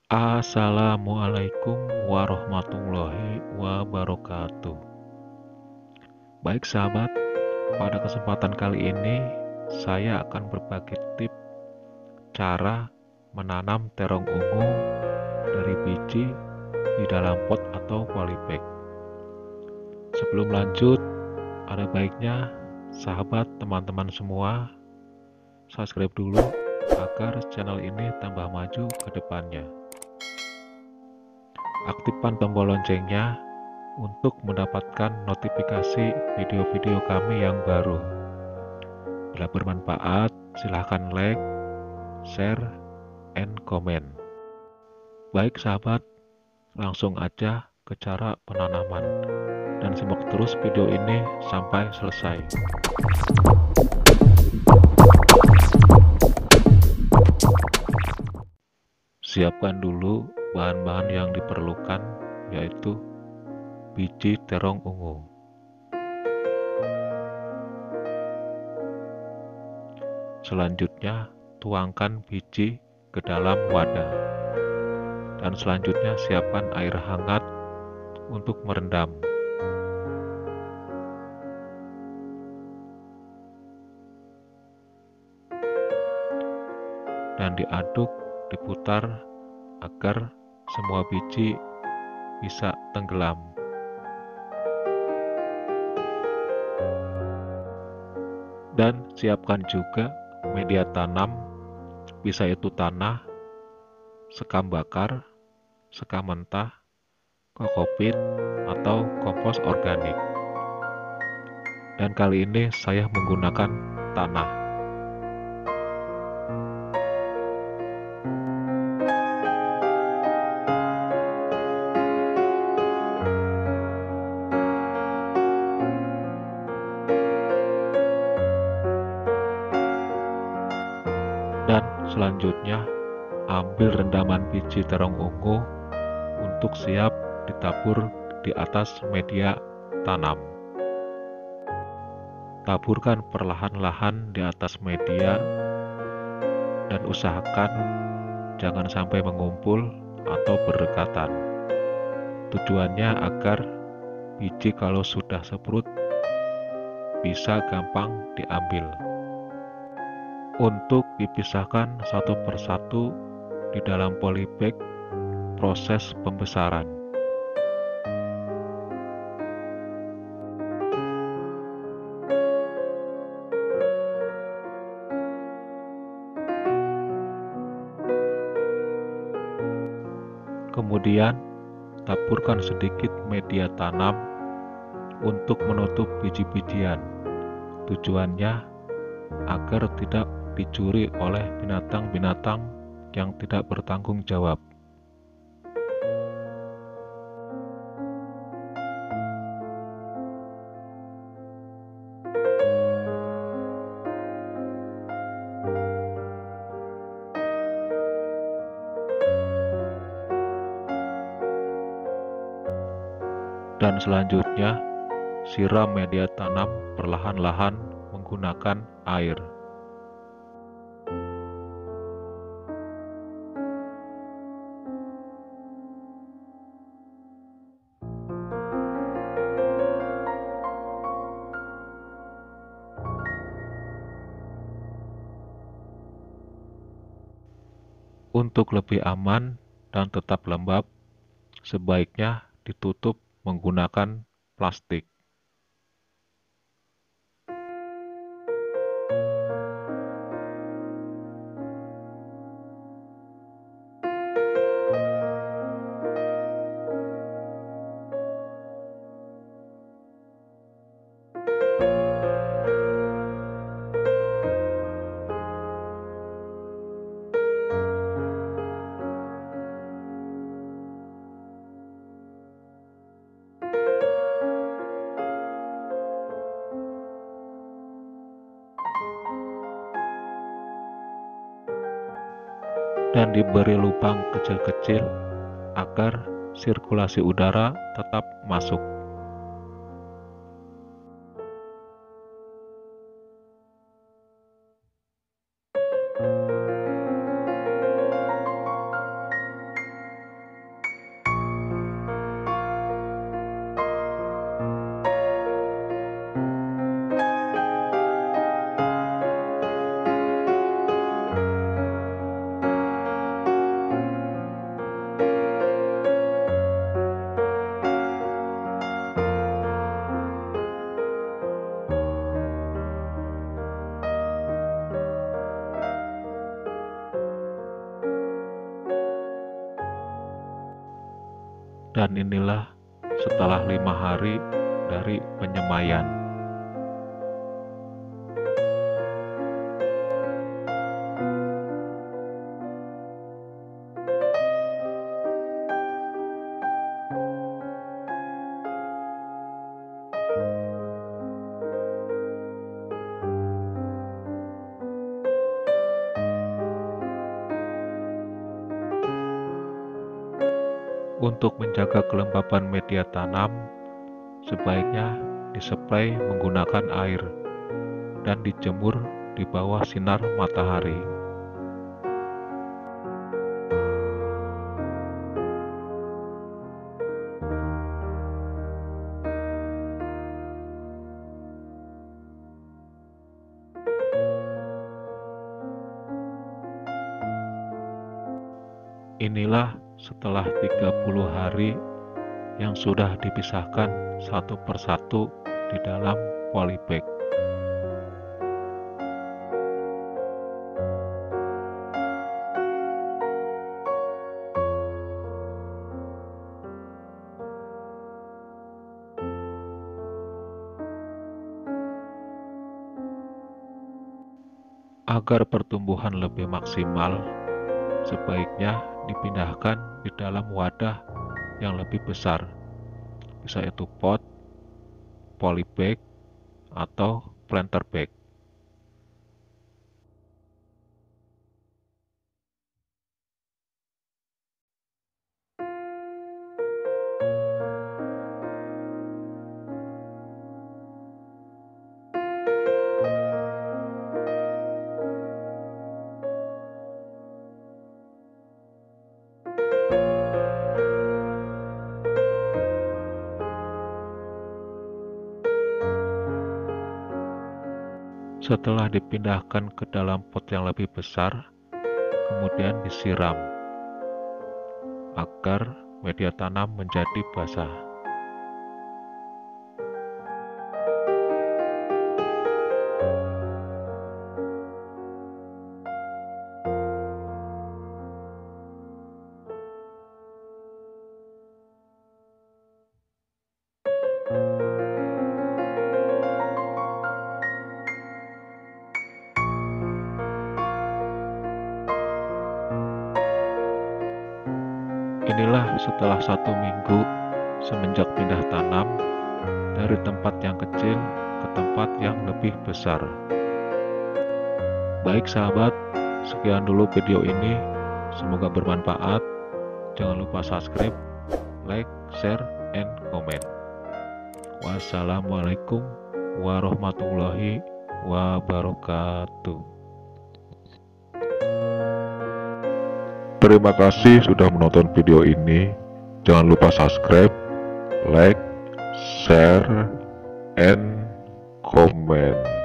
Assalamualaikum warahmatullahi wabarakatuh. Baik sahabat, pada kesempatan kali ini saya akan berbagi tips cara menanam terong ungu dari biji di dalam pot atau polybag. Sebelum lanjut, ada baiknya sahabat teman-teman semua subscribe dulu agar channel ini tambah maju ke depannya. Aktifkan tombol loncengnya untuk mendapatkan notifikasi video-video kami yang baru. Bila bermanfaat, silahkan like, share, and comment. Baik sahabat, langsung aja ke cara penanaman. Dan simak terus video ini sampai selesai. Siapkan dulu bahan-bahan yang diperlukan, yaitu biji terong ungu. Selanjutnya, tuangkan biji ke dalam wadah. Dan selanjutnya siapkan air hangat untuk merendam. Dan diaduk, diputar agar semua biji bisa tenggelam. Dan siapkan juga media tanam, bisa itu tanah, sekam bakar, sekam mentah, kokopit, atau kompos organik. Dan kali ini saya menggunakan tanah. Dan selanjutnya, ambil rendaman biji terong ungu untuk siap ditabur di atas media tanam. Taburkan perlahan-lahan di atas media dan usahakan jangan sampai mengumpul atau berdekatan. Tujuannya agar biji kalau sudah seprut bisa gampang diambil. Untuk dipisahkan satu persatu di dalam polybag proses pembesaran. Kemudian taburkan sedikit media tanam untuk menutup biji-bijian. Tujuannya agar tidak dicuri oleh binatang-binatang yang tidak bertanggung jawab. Dan selanjutnya, siram media tanam perlahan-lahan menggunakan air. Untuk lebih aman dan tetap lembab, sebaiknya ditutup menggunakan plastik. Dan diberi lubang kecil-kecil agar sirkulasi udara tetap masuk. Dan inilah setelah 5 hari dari penyemaian. Untuk menjaga kelembapan media tanam, sebaiknya display menggunakan air dan dijemur di bawah sinar matahari. Inilah setelah 30 hari yang sudah dipisahkan satu persatu di dalam polybag. Agar pertumbuhan lebih maksimal, sebaiknya dipindahkan di dalam wadah yang lebih besar, bisa itu pot, polybag, atau planter bag. Setelah dipindahkan ke dalam pot yang lebih besar, kemudian disiram agar media tanam menjadi basah. Inilah setelah 1 minggu semenjak pindah tanam dari tempat yang kecil ke tempat yang lebih besar. Baik sahabat, sekian dulu video ini. Semoga bermanfaat. Jangan lupa subscribe, like, share, and comment. Wassalamualaikum warahmatullahi wabarakatuh. Terima kasih sudah menonton video ini. Jangan lupa subscribe, like, share, and comment.